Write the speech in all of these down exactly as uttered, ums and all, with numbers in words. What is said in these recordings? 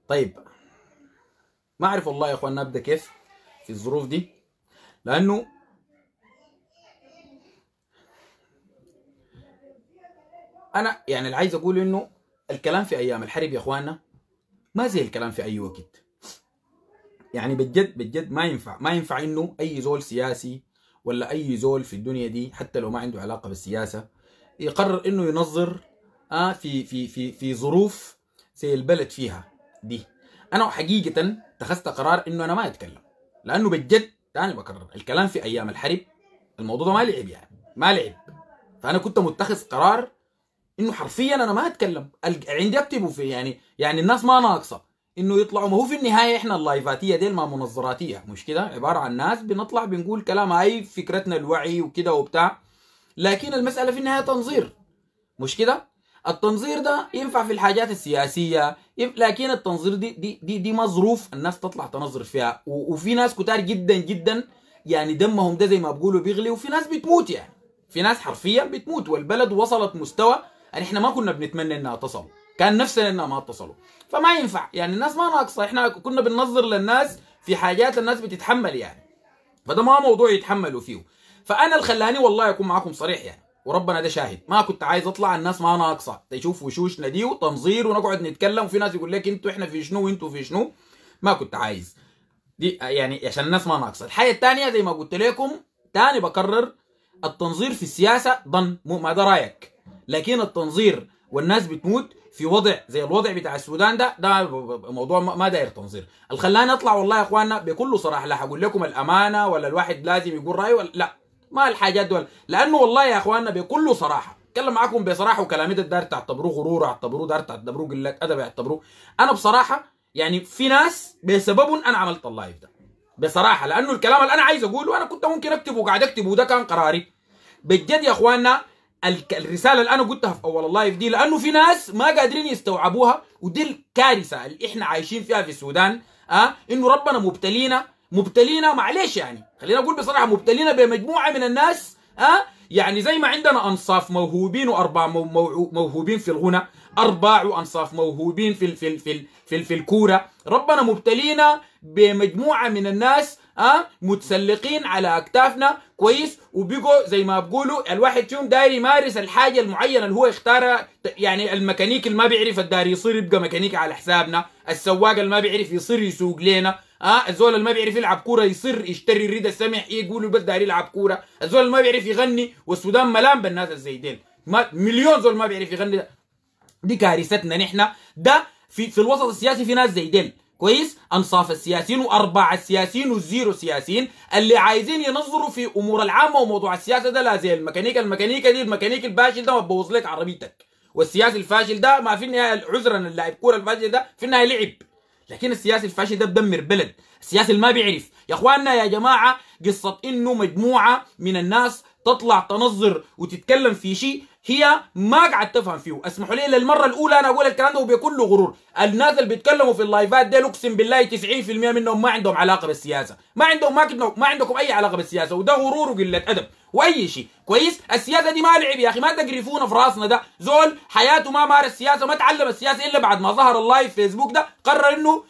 طيب ما اعرف والله يا اخوان ابدا كيف في الظروف دي، لانه انا يعني اللي عايز اقول انه الكلام في ايام الحرب يا اخواننا ما زي الكلام في اي وقت. يعني بجد بجد ما ينفع ما ينفع انه اي زول سياسي ولا اي زول في الدنيا دي حتى لو ما عنده علاقه بالسياسه يقرر انه ينظر اه في في في في ظروف زي البلد فيها دي. انا حقيقه اتخذت قرار انه انا ما اتكلم، لانه بجد تاني بكرر الكلام في ايام الحرب الموضوع ده ما لعب، يعني ما لعب. فانا كنت متخذ قرار انه حرفيا انا ما اتكلم. عندي اكتبوا في يعني يعني الناس ما ناقصه انه يطلعوا. ما هو في النهايه احنا اللايفاتيه دي ما منظراتيه مش كده، عباره عن ناس بنطلع بنقول كلام هاي فكرتنا الوعي وكده وبتاع، لكن المساله في النهايه تنظير مش كده. التنظير ده ينفع في الحاجات السياسيه، لكن التنظير دي دي دي, دي مظروف الناس تطلع تنظر فيها، وفي ناس كتار جدا جدا يعني دمهم ده زي ما بيقولوا بيغلي، وفي ناس بتموت، يعني في ناس حرفيا بتموت، والبلد وصلت مستوى يعني احنا ما كنا بنتمنى انها تصل، كان نفسنا انها ما تصلوا. فما ينفع يعني الناس ما ناقصه، احنا كنا بننظر للناس في حاجات الناس بتتحمل يعني، فده ما موضوع يتحملوا فيه. فانا اللي خلاني والله اكون معاكم صريح يعني، وربنا ده شاهد، ما كنت عايز اطلع الناس ما ناقصه تشوف وشوشنا دي وتنظير ونقعد نتكلم، وفي ناس يقول لك انتوا احنا في شنو وانتوا في شنو. ما كنت عايز دي يعني عشان الناس ما ناقصه. الحاجه الثانيه زي ما قلت لكم تاني بكرر، التنظير في السياسه ضن ما ده رايك، لكن التنظير والناس بتموت في وضع زي الوضع بتاع السودان ده ده موضوع ما داير تنظير. الخلاني اطلع والله يا اخواننا بكل صراحه، لا هقول لكم الامانه ولا الواحد لازم يقول رايه ولا لا، ما الحاجات دول، لانه والله يا اخواننا بكل صراحه اتكلم معاكم بصراحه، وكلامي ده دار تعتبروه غرور، اعتبروه دار تعتبروه قله ادب، اعتبروه انا بصراحه يعني في ناس بسببهم انا عملت اللايف ده بصراحه، لانه الكلام اللي انا عايز اقوله انا كنت ممكن اكتبه وقاعد اكتبه وده كان قراري بجد يا اخواننا. الرساله اللي انا قلتها في اول اللايف دي لانه في ناس ما قادرين يستوعبوها، ودي الكارثه اللي احنا عايشين فيها في السودان. اه انه ربنا مبتلينا مبتلينا معلش يعني خلينا اقول بصراحه مبتلينا بمجموعه من الناس. اه يعني زي ما عندنا انصاف موهوبين وارباع موهوبين في الغنى، ارباع وانصاف موهوبين في ال في ال في ال في, ال في الكوره، ربنا مبتلينا بمجموعه من الناس اه متسلقين على اكتافنا كويس، وبيجوا زي ما بيقولوا الواحد فيهم داير يمارس الحاجه المعينه اللي هو اختارها. يعني الميكانيك اللي ما بيعرف الدار يصير يبقى ميكانيكي على حسابنا، السواق اللي ما بيعرف يصير يسوق لنا، اه الزول اللي ما بيعرف يلعب كوره يصير يشتري الريد السمح يقولوا بس داير يلعب كوره، الزول اللي ما بيعرف يغني، والسودان ملان بالناس الزي ديل، مليون زول ما بيعرف يغني. دي كارثتنا نحن. ده في في الوسط السياسي في ناس زي ديل كويس، انصاف السياسيين وارباع السياسيين والزيرو سياسيين اللي عايزين ينظروا في امور العامه، وموضوع السياسه ده لا زي الميكانيكا. الميكانيكا دي الميكانيكي الفاشل ده ما بوظ لك عربيتك، والسياسي الفاشل ده ما في النهايه عذرا اللاعب كوره الفاشل ده في النهايه لعب، لكن السياسي الفاشل ده بدمر بلد. السياسي اللي ما بيعرف يا اخواننا يا جماعه قصه انه مجموعه من الناس تطلع تنظر وتتكلم في شيء هي ما قاعد تفهم فيه. اسمحوا لي للمره الاولى انا اقول الكلام ده وبكل غرور، الناس اللي بيتكلموا في اللايفات دي اقسم بالله تسعين في المية منهم ما عندهم علاقه بالسياسه، ما عندهم ما, ما عندكم اي علاقه بالسياسه، وده غرور وقله ادب واي شيء كويس. السياسه دي ما لعب يا اخي، ما تقرفونا في راسنا. ده زول حياته ما مارس سياسه، ما تعلم السياسه الا بعد ما ظهر اللايف فيسبوك ده قرر انه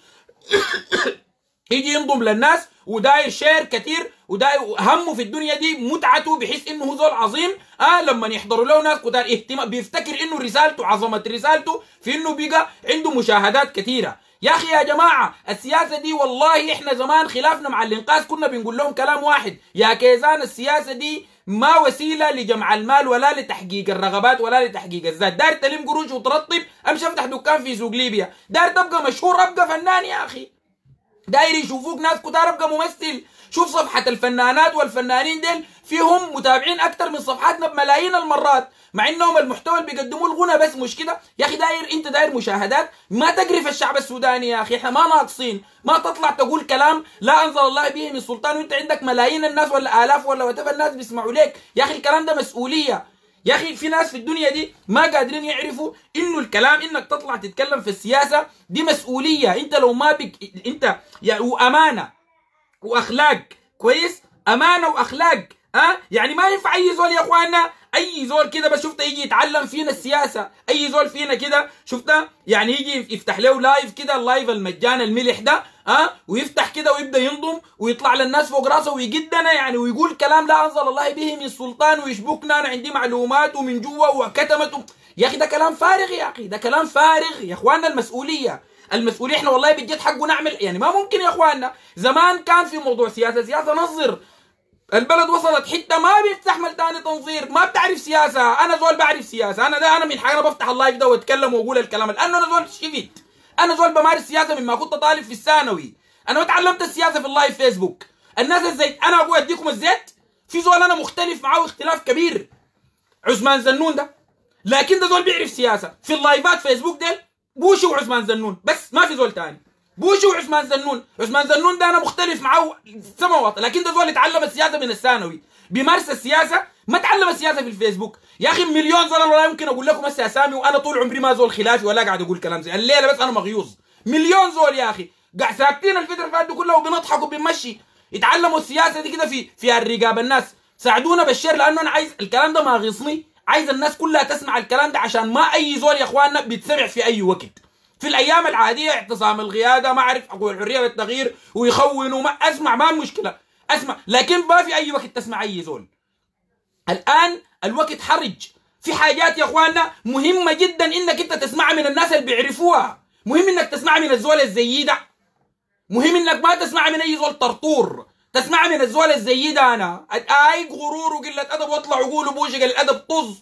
يجي ينضم للناس وداير شير كتير، وداير همه في الدنيا دي متعته، بحيث انه هو زول عظيم. اه لما يحضروا له ناس كتار اهتمام بيفتكر انه رسالته عظمه رسالته في انه بقى عنده مشاهدات كثيره. يا اخي يا جماعه السياسه دي والله احنا زمان خلافنا مع الانقاذ كنا بنقول لهم كلام واحد، يا كيزان السياسه دي ما وسيله لجمع المال ولا لتحقيق الرغبات ولا لتحقيق الذات. داير تلم قروش وترطب امشي افتح دكان في سوق ليبيا، داير تبقى مشهور ابقى فنان يا اخي، داير يشوفوك ناس كتار ابقى ممثل. شوف صفحة الفنانات والفنانين ديل فيهم متابعين اكتر من صفحاتنا بملايين المرات، مع انهم المحتوى اللي بيقدموه الغنى بس مش كده يا اخي. داير انت داير مشاهدات، ما تقرف الشعب السوداني يا اخي، احنا ما ناقصين. ما تطلع تقول كلام لا انزل الله به من سلطان وانت عندك ملايين الناس ولا الاف ولا وتبقى الناس بيسمعوا لك يا اخي. الكلام ده مسؤولية يا اخي. في ناس في الدنيا دي ما قادرين يعرفوا انه الكلام انك تطلع تتكلم في السياسه دي مسؤوليه. انت لو ما بك انت يعني وامانه واخلاق كويس، امانه واخلاق. اه يعني ما ينفع اي زول يا اخواننا اي زول كده بس شفته يجي يتعلم فينا السياسه، اي زول فينا كده شفته يعني يجي يفتح له لايف كده، اللايف المجان الملح ده ها أه؟ ويفتح كده ويبدا ينضم ويطلع للناس فوق راسه ويجدنا يعني ويقول كلام لا انزل الله به من سلطان ويشبكنا انا عندي معلومات ومن جوا وكتمت. يا اخي ده كلام فارغ، يا اخي ده كلام فارغ يا اخواننا. المسؤوليه المسؤوليه احنا والله بجد حقه نعمل، يعني ما ممكن يا اخواننا. زمان كان في موضوع سياسه سياسه نظر، البلد وصلت حته ما بيستحمل تاني تنظير، ما بتعرف سياسه. انا زول بعرف سياسه، انا ده انا من حاجه بفتح اللايف ده واتكلم واقول الكلام لانه انا زول شفت، انا زول بمارس سياسه مما كنت طالب في الثانوي. انا ما تعلمت السياسه في اللايف فيسبوك. الناس الزيت انا اقول اديكم الزيت، في زول انا مختلف معاه اختلاف كبير، عثمان زنون ده، لكن ده زول بيعرف سياسه. في اللايفات فيسبوك ديل بوشي وعثمان زنون بس، ما في زول تاني. بوشي وعثمان زنون، عثمان زنون ده انا مختلف معاه سماوات، لكن ده زول يتعلم السياسه من الثانوي، بيمارس السياسه، ما تعلم السياسه في الفيسبوك. يا اخي مليون زول ولا يمكن اقول لكم هسه اسامي، وانا طول عمري ما زول خلافي ولا قاعد اقول كلام زي الليله، بس انا مغيوظ. مليون زول يا اخي قاعد ساكتين الفتره اللي فاتت كلها وبنضحك وبنمشي، يتعلموا السياسه دي كده في في الرقاب. الناس ساعدونا بالشير لانه انا عايز الكلام ده ما غيصني، عايز الناس كلها تسمع الكلام ده عشان ما اي زول يا اخواننا بيتسمع في اي وقت. في الايام العاديه اعتصام القياده ما اعرف اقول الحريه والتغيير ويخونوا، ما اسمع، ما المشكله اسمع، لكن ما في اي وقت تسمع اي زول. الان الوقت حرج، في حاجات يا اخواننا مهمه جدا انك انت تسمعها من الناس اللي بيعرفوها. مهم انك تسمعها من الزول الزي ده، مهم انك ما تسمعها من اي زول طرطور، تسمعها من الزول الزي ده. انا اي غرور وقله ادب واطلع يقولوا بوشي قله ادب طز.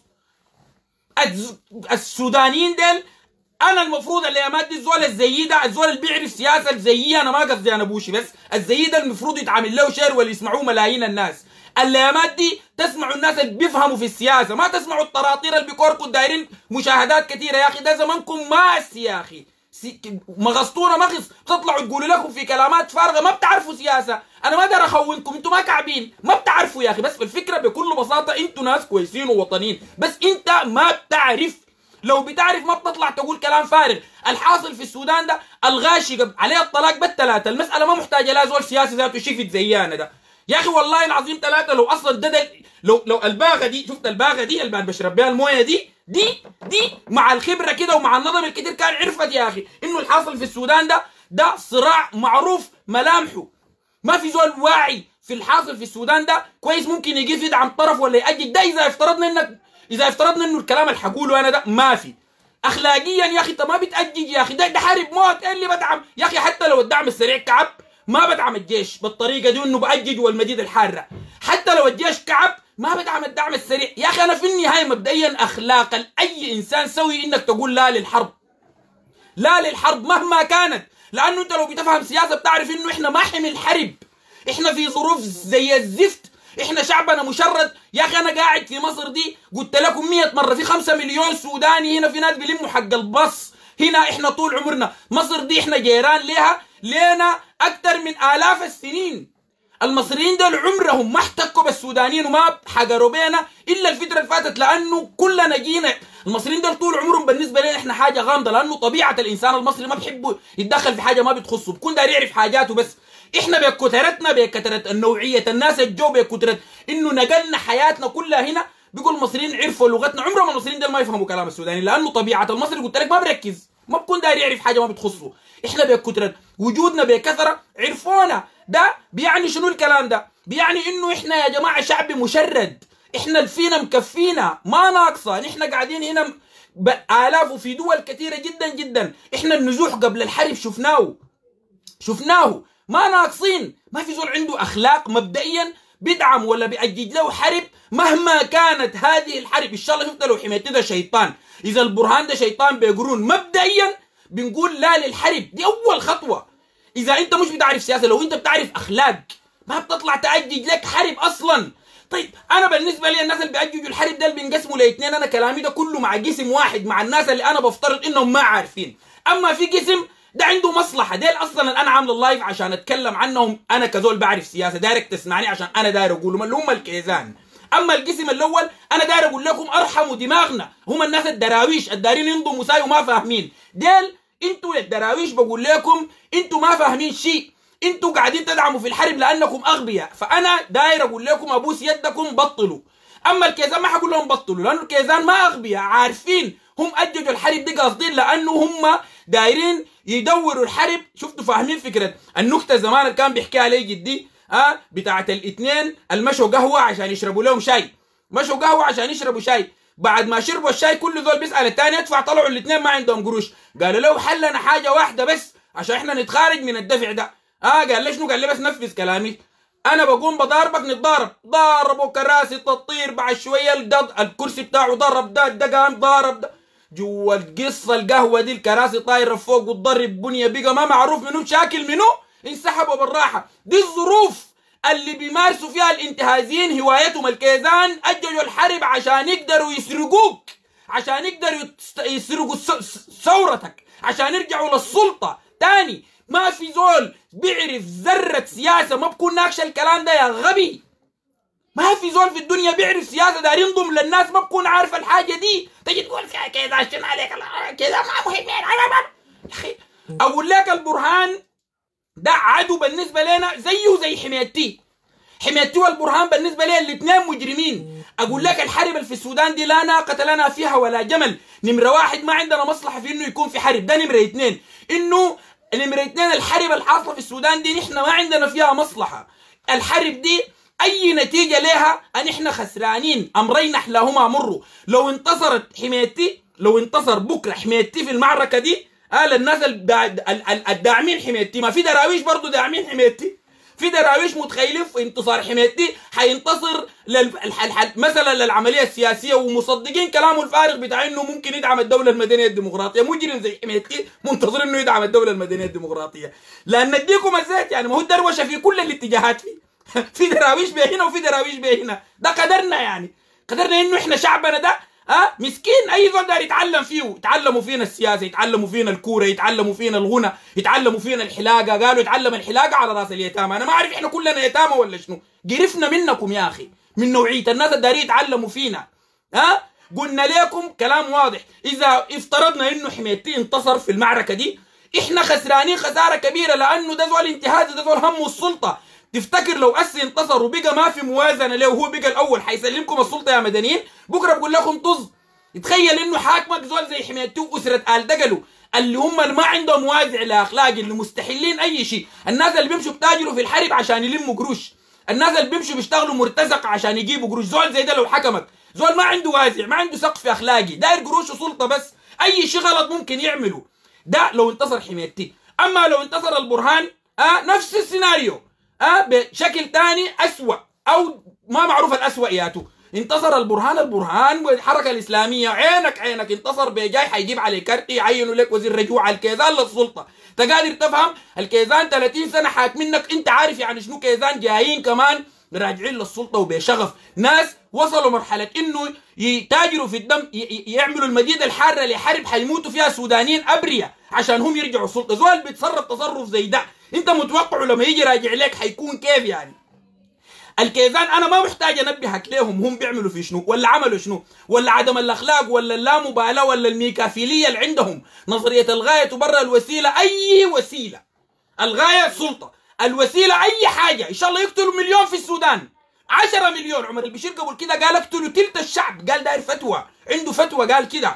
السودانيين ديل انا المفروض الايامات دي الزول الزي ده، الزول اللي بيعرف سياسه الزي، انا ما قصدي انا بوشي بس، الزي ده المفروض يتعامل له شير واللي يسمعوه ملايين الناس. الايامات دي تسمعوا الناس اللي بيفهموا في السياسه، ما تسمعوا الطراطير اللي بيكوركوا دايرين مشاهدات كثيره. يا اخي ده زمانكم ماس يا اخي، مغصتونا مغص، بتطلعوا تقولوا لكم في كلامات فارغه، ما بتعرفوا سياسه. انا ما اقدر اخونكم، انتوا ما كعبين، ما بتعرفوا يا اخي. بس الفكره بكل بساطه انتوا ناس كويسين ووطنيين، بس انت ما بتعرف. لو بتعرف ما بتطلع تقول كلام فارغ. الحاصل في السودان ده الغاشي عليه الطلاق بالثلاثه، المساله ما محتاجه لا زول سياسي ذاته شفت زيانا ده يا اخي والله العظيم ثلاثه. لو اصلا ده لو لو الباغه دي، شفت الباغه دي اللي بشرب بيها المويه دي دي دي مع الخبره كده ومع النظم الكتير كان عرفت يا اخي انه الحاصل في السودان ده ده صراع معروف ملامحه. ما في زول واعي في الحاصل في السودان ده كويس ممكن يجي يدعم طرف ولا يأجل ده، اذا افترضنا انك اذا افترضنا انه الكلام اللي حقوله انا ده ما في اخلاقيا يا اخي. انت ما بتأجج يا اخي، ده ده حارب موت. ايه اللي بدعم يا اخي؟ حتى لو الدعم السريع كعب ما بدعم الجيش بالطريقه دي انه بأجج والمديد الحاره. حتى لو الجيش كعب ما بدعم الدعم السريع يا اخي. انا في النهايه مبدئيا اخلاقا اي انسان سوي انك تقول لا للحرب، لا للحرب مهما كانت، لانه انت لو بتفهم سياسه بتعرف انه احنا ما حمل حرب، احنا في ظروف زي الزفت، احنا شعبنا مشرد يا اخي. انا قاعد في مصر دي قلت لكم مية مره، في خمسة مليون سوداني هنا، في ناس بيلموا حق البص هنا. احنا طول عمرنا مصر دي احنا جيران ليها لينا اكثر من الاف السنين. المصريين دول عمرهم ما احتكوا بالسودانيين وما حقروا بينا الا الفتره اللي فاتت، لانه كلنا جينا. المصريين دول طول عمرهم بالنسبه لنا احنا حاجه غامضه، لانه طبيعه الانسان المصري ما بيحب يتدخل في حاجه ما بتخصه، بكون داير يعرف حاجاته بس. احنا بكثرتنا بكثره النوعيه الناس الجو بكثره انه نقلنا حياتنا كلها هنا. بيقول المصريين عرفوا لغتنا، عمرهم المصريين دول ما يفهموا كلام السوداني، لانه طبيعه المصري قلت لك ما بركز، ما بكون داير يعرف حاجه ما بتخصه. احنا بكثره وجودنا بكثره عرفونا. ده بيعني شنو الكلام ده؟ بيعني انه احنا يا جماعه شعب مشرد، احنا الفينا مكفينا ما ناقصه، نحن قاعدين هنا بالاف وفي دول كثيره جدا جدا. احنا النزوح قبل الحرب شفناه شفناه ما ناقصين. ما في زول عنده اخلاق مبدئيا بيدعم ولا بيأجج له حرب مهما كانت هذه الحرب. ان شاء الله شفت لو حميت ده شيطان، اذا البرهان ده شيطان بيقرون، مبدئيا بنقول لا للحرب، دي اول خطوه. اذا انت مش بتعرف سياسه، لو انت بتعرف اخلاق ما بتطلع تأجج لك حرب اصلا. طيب انا بالنسبه لي الناس اللي بيأججوا الحرب ده اللي بينقسموا لاثنين، انا كلامي ده كله مع قسم واحد، مع الناس اللي انا بفترض انهم ما عارفين. اما في قسم ده عنده مصلحه، ديل اصلا انا عامل اللايف عشان اتكلم عنهم. انا كزول بعرف سياسه دايرك تسمعني عشان انا داير اقولهم اللي هم الكيزان. اما القسم الاول انا داير اقول لكم ارحموا دماغنا، هم الناس الدراويش الدارين ينضموا ساي وما فاهمين. ديل انتوا يا الدراويش بقول لكم انتوا ما فاهمين شيء، انتوا قاعدين تدعموا في الحرب لانكم اغبياء. فانا داير اقول لكم ابوس يدكم بطلوا. اما الكيزان ما حقول لهم بطلوا، لانه الكيزان ما اغبياء، عارفين هم اججوا الحرب دي قاصدين، لانه هم دايرين يدوروا الحرب. شفتوا فاهمين فكره النكته زمان اللي كان بيحكيها علي جدي اه بتاعت الاثنين المشوا قهوه عشان يشربوا لهم شاي، مشوا قهوه عشان يشربوا شاي، بعد ما شربوا الشاي كل ذول بيسال الثاني يدفع، طلعوا الاثنين ما عندهم قروش، قالوا له حلنا حاجه واحده بس عشان احنا نتخارج من الدفع ده. اه قال لي شنو؟ قال لي بس نفذ كلامي، انا بقوم بضاربك نتضارب، ضاربوا كراسي تطير، بعد شويه الدض الكرسي بتاعه ضرب ده، ده قام ضارب ده، جوا القصه القهوه دي الكراسي طايره فوق وتضرب بنيه، بقى ما معروف منو شاكل منو، انسحبوا بالراحه. دي الظروف اللي بيمارسوا فيها الانتهازيين هوايتهم. الكيزان اججوا الحرب عشان يقدروا يسرقوك، عشان يقدروا يسرقوا ثورتك، عشان يرجعوا للسلطه تاني. ما في زول بيعرف ذره سياسه ما بكون ناقش الكلام ده يا غبي. ما في زول في الدنيا بيعرف سياسه داير ينضم للناس ما بكون عارف الحاجه دي. تجي تقول فيها كذا عشان عليك كذا ما مهم يا اخي. اقول لك البرهان ده عدو بالنسبه لنا زيه زي حميتي. حميتي والبرهان بالنسبه لي الاثنين مجرمين. اقول لك الحرب اللي في السودان دي لا ناقه لنا فيها ولا جمل. نمره واحد ما عندنا مصلحه في انه يكون في حرب، ده نمره اثنين. انه نمره اثنين الحرب الحاصله في السودان دي نحن ما عندنا فيها مصلحه. الحرب دي اي نتيجه لها ان احنا خسرانين، امرين احلاهما مروا. لو انتصرت حميتي، لو انتصر بكره حميتي في المعركه دي، قال الناس الداعمين حميتي، ما في دراويش برضه داعمين حميتي، في دراويش متخيلين في انتصار حميتي حينتصر لل... مثلا للعمليه السياسيه، ومصدقين كلامه الفارغ بتاع انه ممكن يدعم الدوله المدنيه الديمقراطيه. مجرم زي حميتي منتظر انه يدعم الدوله المدنيه الديمقراطيه. لان اديكم الزيت يعني، ما هو الدروشه في كل الاتجاهات، في في دراويش بهنا وفي دراويش بهنا. ده قدرنا يعني، قدرنا انه احنا شعبنا ده ها مسكين. اي زول داير يتعلم فيه، يتعلموا فينا السياسه، يتعلموا فينا الكوره، يتعلموا فينا الغنى، يتعلموا فينا الحلاقه. قالوا يتعلم الحلاقه على راس اليتامى. انا ما اعرف احنا كلنا يتامى ولا شنو. قرفنا منكم يا اخي، من نوعيه الناس اللي دايرين يتعلموا فينا. ها قلنا لكم كلام واضح، اذا افترضنا انه حميتي انتصر في المعركه دي احنا خسرانين خساره كبيره، لانه ده زول انتهاز، ده زول همه السلطه. تفتكر لو أسي انتصر وبقى ما في موازنه له وهو بقى الاول حيسلمكم السلطه يا مدنيين؟ بكره بقول لكم طز. يتخيل انه حاكمك زول زي حميتي واسره آل دقلو اللي هم اللي ما عندهم وازع لاخلاقي، اللي مستحلين اي شيء، الناس اللي بيمشوا بتاجروا في الحرب عشان يلموا قروش، الناس اللي بيمشوا بيشتغلوا مرتزقه عشان يجيبوا قروش. زول زي ده لو حكمك، زول ما عنده وازع، ما عنده سقف اخلاقي، داير قروش وسلطه بس، اي شيء غلط ممكن يعمله. ده لو انتصر حميتي. اما لو انتصر البرهان آه نفس السيناريو، أه بشكل تاني أسوأ، أو ما معروف الأسوأ ياتو. انتصر البرهان، البرهان والحركة الإسلامية عينك عينك، انتصر بجاي حيجيب عليه كرت يعينوا لك وزير رجوع. الكيزان للسلطة، انت قادر تفهم؟ الكيزان ثلاثين سنة حاكمينك، انت عارف يعني شنو كيزان؟ جايين كمان راجعين للسلطة وبشغف. ناس وصلوا مرحلة انه يتاجروا في الدم، يعملوا المدينة الحارة لحرب حيموتوا فيها سودانيين أبرياء عشان هم يرجعوا السلطة. زول بيتصرف تصرف زي ده انت متوقع لما يجي راجع لك حيكون كيف يعني؟ الكيزان انا ما محتاج انبهك لهم هم بيعملوا في شنو ولا عملوا شنو، ولا عدم الاخلاق ولا اللامبالاه ولا الميكافيليه اللي عندهم، نظريه الغايه تبرر الوسيله. اي وسيله، الغايه السلطه، الوسيله اي حاجه. ان شاء الله يقتلوا مليون في السودان، عشرة مليون. عمر البشير قبل كده قال اقتلوا تلت الشعب، قال داير فتوى، عنده فتوى قال كده.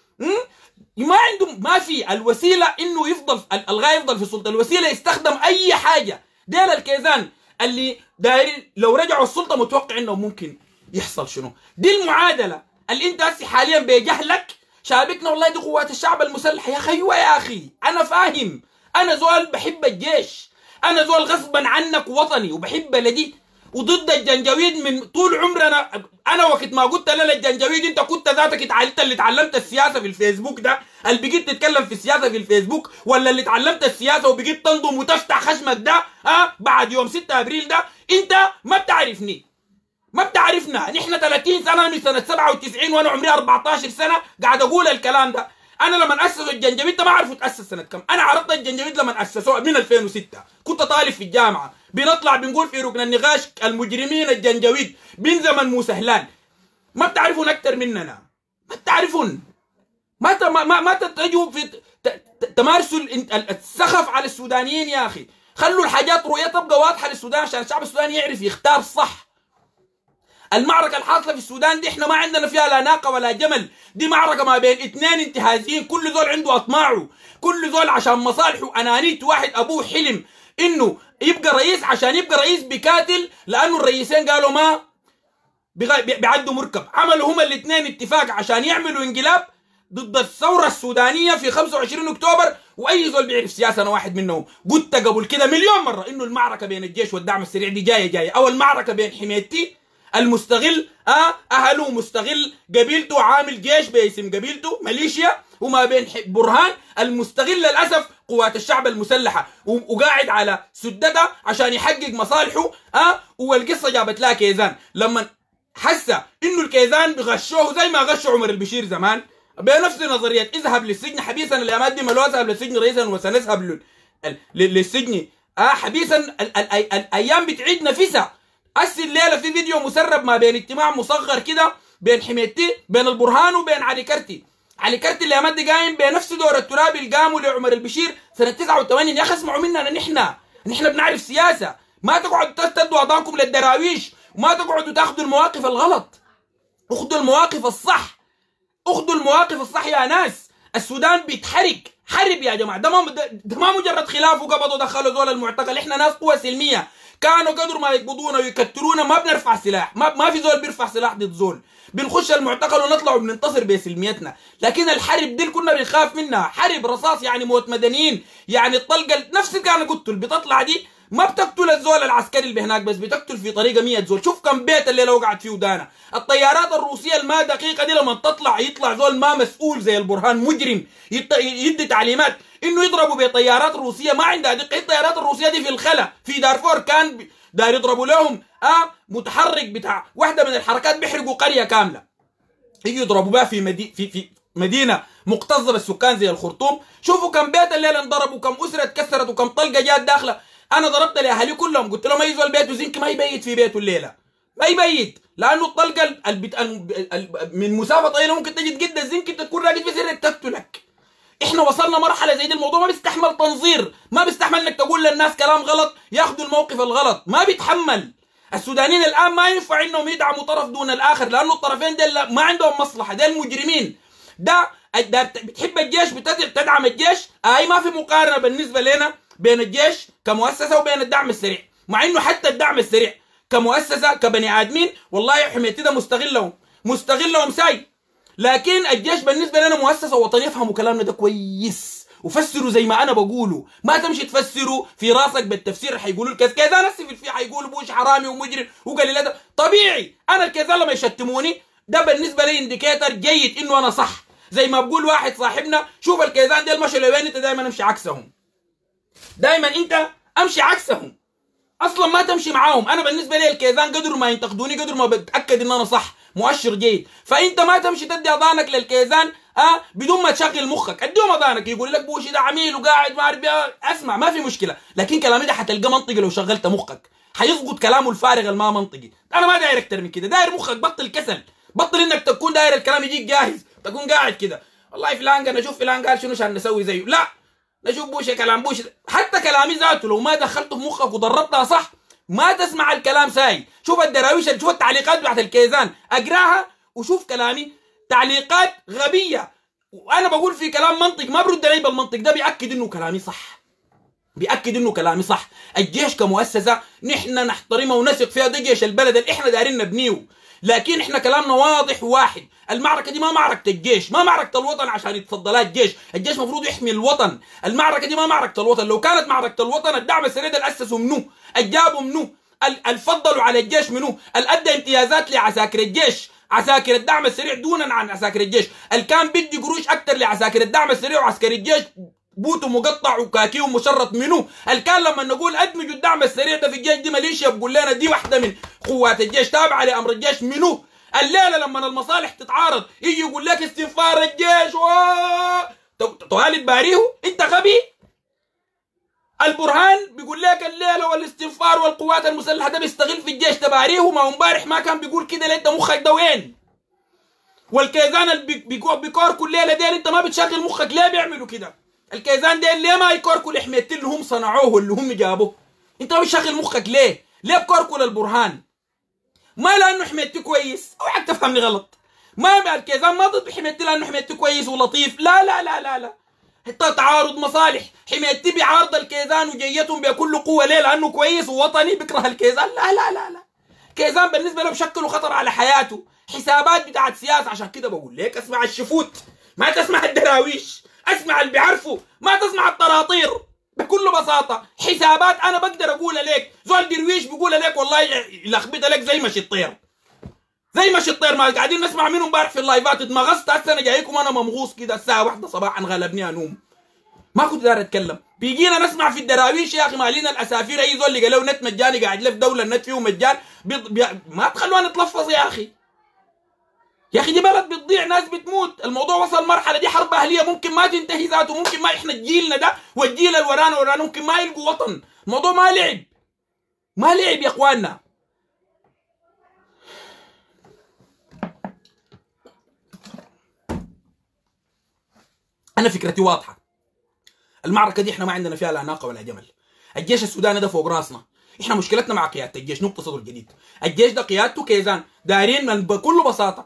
ما عنده، ما في الوسيله انه يفضل الغايه يفضل في السلطه، الوسيله يستخدم اي حاجه. ديل الكيزان اللي دايرين لو رجعوا السلطه متوقع انه ممكن يحصل شنو. دي المعادله اللي انت هسه حاليا بجهلك شابكنا. والله دي قوات الشعب المسلح يا اخي. ايوه يا اخي انا فاهم، انا زول بحب الجيش، انا زول غصبا عنك وطني وبحب بلدي وضد الجنجويد من طول عمرنا. انا وقت ما قلت لا للجنجويد انت كنت ذاتك اتعلمت اللي اتعلمت السياسه في الفيسبوك ده، اللي بقيت تتكلم في السياسه في الفيسبوك، ولا اللي اتعلمت السياسه وبقيت تنضم وتفتح خشمك ده ها أه؟ بعد يوم ستة ابريل ده انت ما بتعرفني، ما بتعرفنا. نحن ثلاثين سنه من سنه سبعة وتسعين وانا عمري أربعة عشر سنه قاعد اقول الكلام ده. انا لما اسسوا الجنجويد ما اعرفوا تاسس سنه كم. انا عرضت الجنجويد لما اسسوه من ألفين وستة، كنت طالب في الجامعه، بنطلع بنقول في ركن النقاش المجرمين الجنجويد بين زمن موسى هلال. ما بتعرفون اكثر مننا، ما بتعرفون، ما ما ما تجوا في تمارسوا السخف على السودانيين يا اخي. خلوا الحاجات رؤيه تبقى واضحه للسودان عشان الشعب السوداني يعرف يختار صح. المعركه الحاصله في السودان دي احنا ما عندنا فيها لا ناقه ولا جمل، دي معركه ما بين اثنين انتهازيين، كل زول عنده اطماعه، كل زول عشان مصالحه انانيته. واحد ابوه حلم انه يبقى رئيس، عشان يبقى رئيس بكاتل، لانه الرئيسين قالوا ما بيعدوا مركب، عملوا هما الاثنين اتفاق عشان يعملوا انقلاب ضد الثوره السودانيه في خمسة وعشرين اكتوبر. واي زول بيعرف سياسه، انا واحد منهم، قلت قبل كده مليون مره انه المعركه بين الجيش والدعم السريع دي جايه جايه، او المعركه بين حميتي المستغل اه اهله مستغل قبيلته، عامل جيش باسم قبيلته ميليشيا، وما بين برهان المستغل للاسف قوات الشعب المسلحه، وقاعد على سدتها عشان يحقق مصالحه. اه والقصه جابت لها كيزان لما حس انه الكيزان بغشوه زي ما غشوا عمر البشير زمان بنفس نظريه اذهب للسجن حبيسا الايامات دي ملو اذهب للسجن رئيسا وسنذهب للسجن اه حبيسا. الايام بتعيد نفسها. هسه الليله في فيديو مسرب ما بين اجتماع مصغر كده بين حميتي، بين البرهان وبين علي كرتي. علي كرتي الايامات دي قايم بنفس دور الترابي اللي قاموا لعمر البشير سنه تسعة وثمانين. يا اخي اسمعوا مننا، نحن نحن بنعرف سياسه، ما تقعدوا تستدوا اضانكم للدراويش، وما تقعدوا تاخذوا المواقف الغلط، اخذوا المواقف الصح، اخذوا المواقف الصح يا ناس. السودان بيتحرق حرب يا جماعه، ده ما ده ما مجرد خلاف وقبضوا دخلوا زول المعتقل. احنا ناس قوه سلميه، كانوا قدر ما يقبضونا ويكترونا ما بنرفع سلاح، ما, ما في زول بيرفع سلاح ضد زول، بنخش المعتقل ونطلع وبننتصر بسلميتنا. لكن الحرب دي اللي كنا بنخاف منها حرب رصاص، يعني موت مدنيين، يعني الطلقه نفس اللي كان قلت اللي بتطلع دي ما بتقتل الزول العسكري اللي هناك بس، بتقتل في طريقه مية زول. شوف كم بيت الليله وقعت فيه ودانا. الطيارات الروسيه الما دقيقه دي لما تطلع يطلع زول ما مسؤول زي البرهان مجرم يدي تعليمات انه يضربوا بطيارات روسيه ما عندها دقه. الطيارات الروسيه دي في الخلا في دارفور كان داير يضربوا لهم اه متحرك بتاع واحده من الحركات بيحرقوا قريه كامله، يجوا يضربوا بها في مدي في في مدينه مكتظه بالسكان زي الخرطوم. شوفوا كم بيت الليله انضربوا، كم اسره اتكسرت، وكم طلقه جات داخله. انا ضربت لاهالي كلهم قلت لهم اي زول بيته زنك ما يبيت في بيته الليله، ما يبيت، لانه الطلقه البت... من مسافه طويله ممكن تجي تقد الزنك انت تكون راقد في سرك تقتلك. احنا وصلنا مرحله زي دي، الموضوع ما بيستحمل تنظير، ما بيستحمل انك تقول للناس كلام غلط ياخذوا الموقف الغلط، ما بيتحمل. السودانيين الان ما ينفع انهم يدعموا طرف دون الاخر، لانه الطرفين دول ما عندهم مصلحه، دول مجرمين. ده بتحب الجيش بتدعم الجيش، اي ما في مقارنه بالنسبه لنا بين الجيش كمؤسسه وبين الدعم السريع، مع انه حتى الدعم السريع كمؤسسه كبني ادمين والله حميتي ده مستغلهم مستغلهم ساي. لكن الجيش بالنسبه لنا مؤسسه وطنيه. افهموا كلامنا ده كويس وفسروا زي ما انا بقوله، ما تمشي تفسروا في راسك بالتفسير حيقولوا الكذا نفسي في الفي حيقولوا بوش حرامي ومجرم وقليل. طبيعي انا الكذا لما يشتموني ده بالنسبه لي انديكيتر جيد انه انا صح. زي ما بقول واحد صاحبنا شوف الكيزان دي المشي لوين انت دائما امشي عكسهم، دائما انت امشي عكسهم، اصلا ما تمشي معاهم. انا بالنسبه لي الكيزان قدر ما ينتقدوني قدر ما بتاكد ان انا صح، مؤشر جيد. فانت ما تمشي تدي اذانك للكيزان اه بدون ما تشغل مخك. اديهم اذانك يقول لك بوشي ده عميل وقاعد ما اعرف اسمع ما في مشكله، لكن كلامي ده حتلقى منطقي لو شغلت مخك، حيظبط كلامه الفارغ الما منطقي. انا ما داير اكتر من كده، داير مخك بطل كسل، بطل انك تكون داير الكلام يجيك جاهز تكون قاعد كده والله فلان قال نشوف فلان قال شنو عشان نسوي زيه. لا، نشوف بوشي كلام بوشي، حتى كلامي ذاته لو ما دخلته في مخك وضربتها صح ما تسمع الكلام ساي. شوف الدراويش، شوف التعليقات بتاعت الكيزان اقراها وشوف كلامي، تعليقات غبيه وانا بقول في كلام منطق ما برد علي بالمنطق، ده بياكد انه كلامي صح، بياكد انه كلامي صح. الجيش كمؤسسه نحن نحترمها ونثق فيها، ده جيش البلد اللي احنا دايرين نبنيه، لكن احنا كلامنا واضح وواحد. المعركه دي ما معركه الجيش، ما معركه الوطن عشان يتفضلها الجيش، الجيش المفروض يحمي الوطن. المعركه دي ما معركه الوطن، لو كانت معركه الوطن الدعم السريع ده الاسسوا منو؟ الجابوا منو؟ الفضلوا على الجيش منو؟ الادى امتيازات لعساكر الجيش، عساكر الدعم السريع دونا عن عساكر الجيش، اللي كان بدي قروش اكثر لعساكر الدعم السريع وعسكري الجيش بوته مقطع وكاكيه مشرط منو؟ اللي كان لما نقول ادمجوا الدعم السريع ده في الجيش دي ميليشيا بقول لنا دي واحده من قوات الجيش تابعه لامر الجيش منو؟ الليله لما المصالح تتعارض يجي يقول لك استنفار الجيش توالد باريهو، انت غبي. البرهان بيقول لك الليله والاستنفار والقوات المسلحه ده بيستغل في الجيش تباريهو، ما امبارح ما كان بيقول كده؟ ليه انت مخك ده وين؟ والكيزان اللي بيكوركوا الليله دي انت ما بتشغل مخك، ليه بيعملوا كده؟ الكيزان دي ليه ما يكوركوا لحميتين اللي هم صنعوه واللي هم جابوه؟ انت ما بتشغل مخك ليه؟ ليه بكوركوا للبرهان؟ ما لانه حميتي كويس، اوعك تفهمني غلط. ما الكيزان ما ضد حميتي لانه حميتي كويس ولطيف، لا لا لا لا لا. حتى تعارض مصالح، حميتي بيعارض الكيزان وجيتهم بكل قوه ليه؟ لانه كويس ووطني بيكره الكيزان، لا لا لا لا. كيزان بالنسبه له بشكله خطر على حياته، حسابات بتاعت سياسه. عشان كده بقول لك اسمع الشفوت، ما تسمع الدراويش، اسمع اللي بيعرفوا، ما تسمع الطراطير. بكل بساطه حسابات. انا بقدر اقول لك زول درويش بيقول لك والله يلخبط لك زي ما الطير، زي ما الطير. ما قاعدين نسمع منهم امبارح في اللايفات، اتمغصت. هسه انا جايكم انا ممغوص كده الساعه واحدة صباحا غلبني انوم، ما كنت داير اتكلم. بيجينا نسمع في الدراويش يا اخي مالين الاسافير، اي زول اللي قالوا نت مجاني قاعد له في دوله النت فيه مجان. بي... بي... ما تخلونا نتلفظ يا اخي. يا اخي دي بلد بتضيع، ناس بتموت. الموضوع وصل مرحله دي حرب اهليه ممكن ما تنتهي ذاته، ممكن ما احنا جيلنا ده والجيل اللي ورانا ورانا ممكن ما يلقوا وطن. الموضوع ما لعب، ما لعب يا اخواننا. انا فكرتي واضحه. المعركه دي احنا ما عندنا فيها لا ناقه ولا جمل. الجيش السوداني ده فوق راسنا، احنا مشكلتنا مع قياده الجيش. نقطه صدر جديد، الجيش ده قيادته كيزان دايرين من بكل بساطه.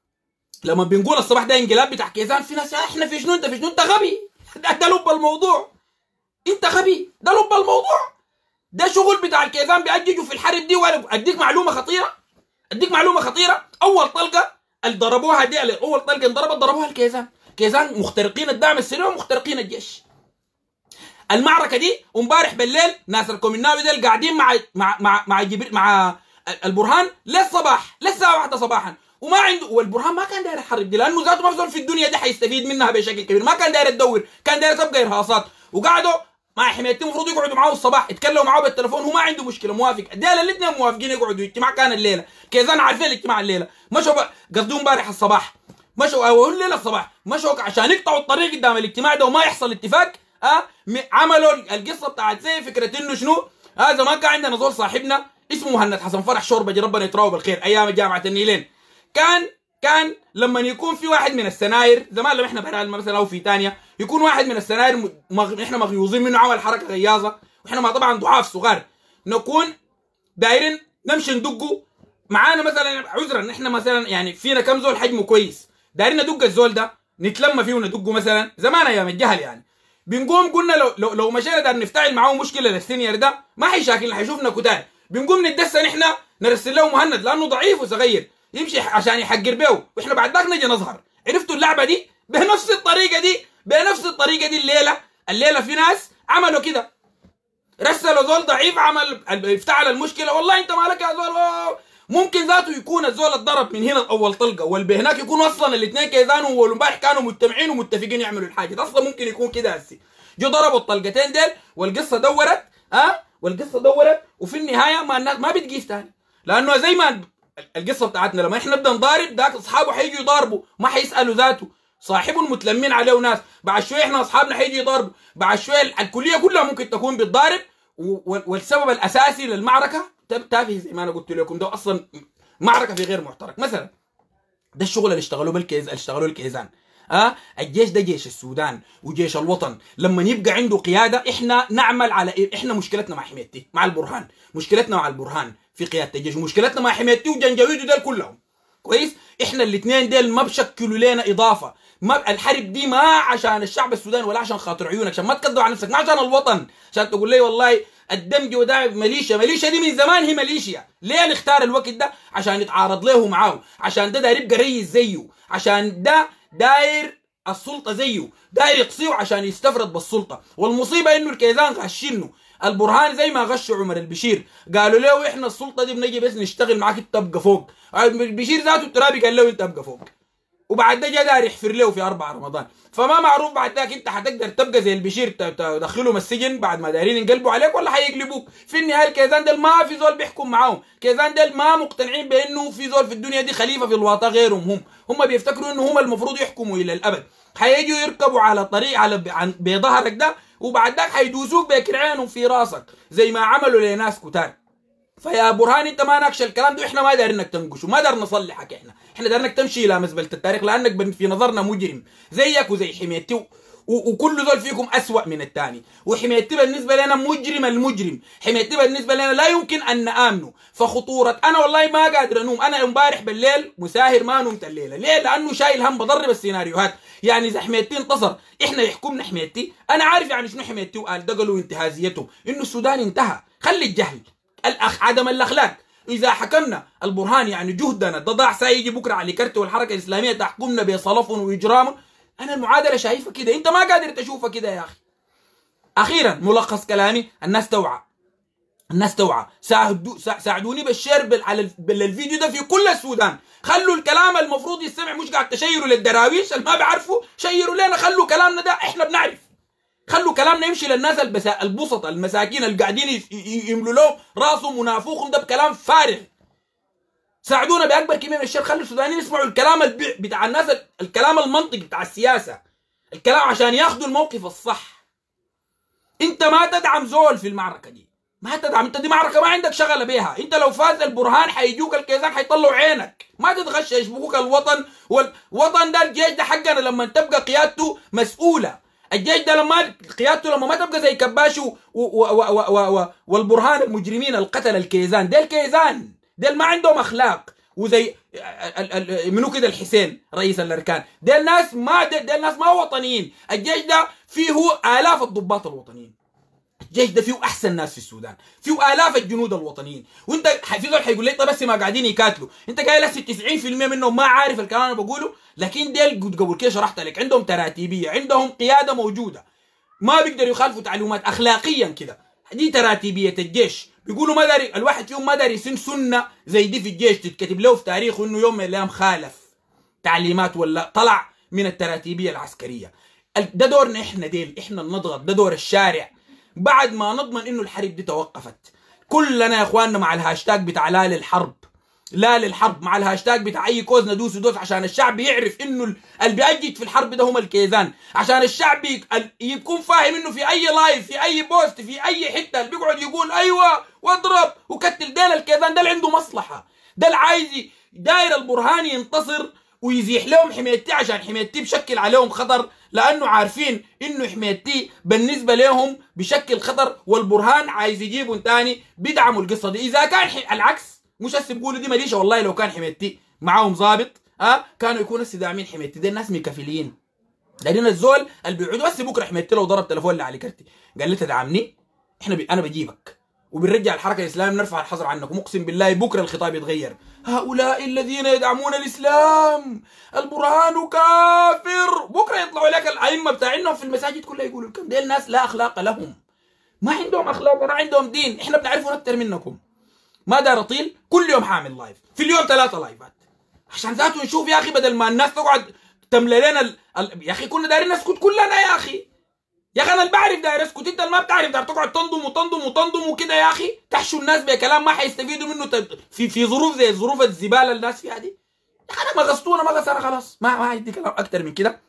لما بنقول الصباح ده انقلاب بتاع كيزان، في ناس احنا في شنو، انت في شنو، انت غبي. ده, ده لب الموضوع، انت غبي، ده لب الموضوع. ده شغل بتاع الكيزان بيأججوا في الحرب دي. وانا اديك معلومه خطيره، اديك معلومه خطيره. اول طلقه اللي ضربوها دي، اول طلقه انضربت ضربوها الكيزان. كيزان مخترقين الدعم السريع ومخترقين الجيش. المعركه دي امبارح بالليل ناس الكوميناوي ديل قاعدين مع مع مع مع, جبر مع البرهان للصباح، للساعه واحدة صباحا، وما عنده. والبرهان ما كان داير يحارب دي لانه ذاته مفضل في الدنيا دي حيستفيد منها بشكل كبير. ما كان داير يدور، كان داير تبقى ارهاصات. وقعدوا مع حمايتي المفروض يقعدوا معاه الصباح يتكلموا معاه بالتليفون، هو ما عنده مشكله، موافق. ديل الاثنين موافقين يقعدوا. اجتماع كان الليله، كيزان عارفين الاجتماع الليله. مشوا قصدوا امبارح الصباح، مشوا او الليله الصباح، مشوا عشان يقطعوا الطريق قدام الاجتماع ده وما يحصل اتفاق. اه عملوا القصه بتاعت زي فكره انه شنو. اه زمان كان عندنا زول صاحبنا اسمه مهند حسن فرح شوربجي، ربنا يتراوه بالخير، ايام جامعه النيلين. كان كان لما يكون في واحد من السناير زمان، لما احنا بهرال مثلا او في ثانيه، يكون واحد من السناير مغ... احنا مغيوظين منه عمل حركه غياظه، واحنا ما طبعا ضعاف صغار، نكون دايرين نمشي ندقه معانا مثلا عذرا. احنا مثلا يعني فينا كم زول حجمه كويس، دايرين ندق الزول ده نتلم فيه وندقه مثلا زمان ايام الجهل يعني. بنقوم قلنا لو لو, لو مشينا دار نفتعل معاه مشكله للسينيور ده ما حيشاكلنا، حيشوفنا كتار. بنقوم ندسن احنا نرسل له مهند لانه ضعيف وصغير يمشي عشان يحقر بيه، واحنا بعد ذاك نجي نظهر. عرفتوا اللعبه دي؟ بنفس الطريقه دي، بنفس الطريقه دي. الليله الليله في ناس عملوا كده، رسلوا زول ضعيف عمل افتعل المشكله. والله انت مالك يا زول. ممكن ذاته يكون الزول اتضرب من هنا اول طلقه، والبهناك يكون اصلا الاثنين كيزان وامبارح كانوا مجتمعين ومتفقين يعملوا الحاجه ده. اصلا ممكن يكون كده هسي جو ضربوا الطلقتين ديل والقصه دورت. اه والقصه دورت وفي النهايه ما الناس ما بتقيس ثاني، لانه زي ما القصه بتاعتنا لما احنا نبدا نضارب ذاك اصحابه حيجوا يضاربوا، ما حيسالوا ذاته صاحبهم متلمين عليه ناس. بعد شويه احنا اصحابنا حيجوا يضاربوا، بعد شويه الكليه كلها ممكن تكون بتضارب. والسبب الاساسي للمعركه تافه زي ما انا قلت لكم، ده اصلا معركه في غير محترك. مثلا ده الشغل اللي اشتغلوه بالكيز اللي اشتغلوه الكيزان. اه الجيش ده جيش السودان وجيش الوطن. لما يبقى عنده قياده احنا نعمل على إيه؟ احنا مشكلتنا مع حميتي مع البرهان، مشكلتنا مع البرهان في قياده الجيش، مشكلتنا مع حميتي وجنجويد ودول كلهم كويس. احنا الاثنين دول ما بشكلوا لنا اضافه. ما الحرب دي ما عشان الشعب السوداني ولا عشان خاطر عيونك، عشان ما تكذب على نفسك، ما عشان الوطن، عشان تقول لي والله الدمج وده ميليشيا. ميليشيا دي من زمان هي ميليشيا. ليه نختار الوقت ده؟ عشان يتعارض له معاه، عشان ده داير يبقى ريس زيه، عشان ده داير السلطه زيه، داير يقصيه عشان يستفرد بالسلطه. والمصيبه انه الكيزان غشينه. البرهان زي ما غشوا عمر البشير، قالوا له احنا السلطه دي بنجي بس نشتغل معاك انت تبقى فوق. البشير ذاته الترابي قال له انت تبقى فوق، وبعد ده جا داير يحفر له في أربعة رمضان. فما معروف بعد ذاك انت حتقدر تبقى زي البشير تدخلهم السجن بعد ما دايرين ينقلبوا عليك ولا حيقلبوك. في النهايه الكيزان ديل ما في زول بيحكم معاهم، كيزان ديل ما مقتنعين بانه في زول في الدنيا دي خليفه في الواطه غيرهم. هم هم بيفتكروا انه هم المفروض يحكموا الى الابد. حيجوا يركبوا على طريق على بظهرك ده، وبعد ذاك حيدوسوك بكرعينهم في راسك زي ما عملوا لناس كتار. فيا برهان انت ما ناقش الكلام ده، احنا ما دارينك تنقشه، ما دار نصلحك. احنا احنا دارنك تمشي الى مزبله التاريخ، لانك في نظرنا مجرم زيك وزي حميتي وكل زول فيكم أسوأ من الثاني، وحمايتي بالنسبة لنا مجرم المجرم، حمايتي بالنسبة لنا لا يمكن أن نآمنه. فخطورة أنا والله ما قادر أنوم، أنا امبارح بالليل مساهر ما نمت الليلة. ليه؟ لأنه شايل هم بضرب السيناريوهات. يعني إذا حمايتي انتصر إحنا يحكمنا حمايتي، أنا عارف يعني شنو حمايتي وآل دقلوا وانتهازيته، إنه السودان انتهى. خلي الجهل، الأخ عدم الأخلاق. إذا حكمنا البرهان يعني جهدنا ضاع سيجي بكرة على كرت والحركة الإسلامية تحكمنا بصلف وإجرام. أنا المعادلة شايفة كده، أنت ما قادر تشوفها كده يا أخي. أخيرا ملخص كلامي، الناس توعى، الناس توعى. ساعدو ساعدوني بالشير على الفيديو ده في كل السودان. خلوا الكلام المفروض يستمع، مش قاعد تشيروا للدراويش اللي ما بيعرفوا، شيروا لنا. خلوا كلامنا ده احنا بنعرف، خلوا كلامنا يمشي للناس البسطة المساكين اللي قاعدين يملوا لهم راسهم ونافوخهم ده بكلام فارغ. ساعدونا باكبر كميه من الشر، خلوا السودانيين يسمعوا الكلام بتاع الناس، الكلام المنطقي بتاع السياسه، الكلام عشان ياخذوا الموقف الصح. انت ما تدعم زول في المعركه دي، ما تدعم. انت دي معركه ما عندك شغله بيها. انت لو فاز البرهان حيجوك الكيزان حيطلعوا عينك، ما تتغش يشبكوك الوطن. والوطن ده الجيش ده حقنا لما تبقى قيادته مسؤوله. الجيش ده لما قيادته لما ما تبقى زي كباش والبرهان المجرمين القتل الكيزان، ده الكيزان ديل ما عندهم اخلاق. وزي منو كده الحسين رئيس الاركان، ديل الناس ما ديل الناس ما وطنيين. الجيش ده فيه الاف الضباط الوطنيين، الجيش ده فيه احسن ناس في السودان، فيه الاف الجنود الوطنيين. وانت في زول حيقول لي طيب بس ما قاعدين يقاتلوا، انت قايل هسه تسعين بالمية منهم ما عارف الكلام انا بقوله. لكن ديل قبل كده شرحت لك عندهم تراتيبيه، عندهم قياده موجوده، ما بيقدروا يخالفوا تعليمات اخلاقيا كده. دي تراتيبيه الجيش. بيقولوا ما داري الواحد فيهم ما داري يسن سنه زي دي في الجيش تتكتب له في تاريخه انه يوم من الايام خالف تعليمات ولا طلع من التراتيبيه العسكريه. ده دورنا احنا، ديل احنا نضغط، ده دور الشارع. بعد ما نضمن انه الحرب دي توقفت، كلنا يا اخواننا مع الهاشتاج بتاع لا للحرب، لا للحرب، مع الهاشتاج بتاع اي كوز ندوس ندوس، عشان الشعب يعرف انه اللي بيأجج في الحرب ده هم الكيزان، عشان الشعب يكون فاهم انه في اي لايف في اي بوست في اي حته اللي بيقعد يقول ايوه واضرب وكتل ديل الكيزان، ده اللي عنده مصلحه، ده اللي عايز داير البرهان ينتصر ويزيح لهم حمايتي، عشان حمايتي بشكل عليهم خطر، لانه عارفين انه حمايتي بالنسبه لهم بشكل خطر، والبرهان عايز يجيبهم تاني بيدعموا القصه دي. اذا كان العكس مش هسه بيقولوا دي ماليشه، والله لو كان حمايتي معاهم ظابط اه كانوا يكونوا هسه داعمين حمايتي. دي الناس مكفلين، لان الزول اللي بيقعدوا هسه بكره حمايتي لو ضرب تليفون لعلي كرتي قال لي تدعمني، احنا بي... انا بجيبك وبنرجع الحركه الاسلاميه، بنرفع الحظر عنكم. اقسم بالله بكره الخطاب يتغير. هؤلاء الذين يدعمون الاسلام البرهان كافر، بكره يطلعوا لك الائمه بتاعنا في المساجد كلها يقولوا لكم دي الناس لا اخلاق لهم، ما عندهم اخلاق ولا عندهم دين، احنا بنعرفهم اكثر منكم. ما دار اطيل، كل يوم حامل لايف، في اليوم ثلاثه لايفات عشان ذاته نشوف يا اخي، بدل ما الناس تقعد تملى لنا ال... ال... يا اخي كنا دايرين نسكت كلنا يا اخي. يا اخي انا اللي بعرف داير اسكت، انت اللي ما بتعرف داير تقعد تنضم وتنضم وتنضم وكده يا اخي، تحشوا الناس بكلام ما حيستفيدوا منه في في ظروف زي ظروف الزباله اللي الناس فيها دي. يا اخي انا ما غصتونا ما غصتنا خلاص، ما ما عندي كلام اكتر من كده.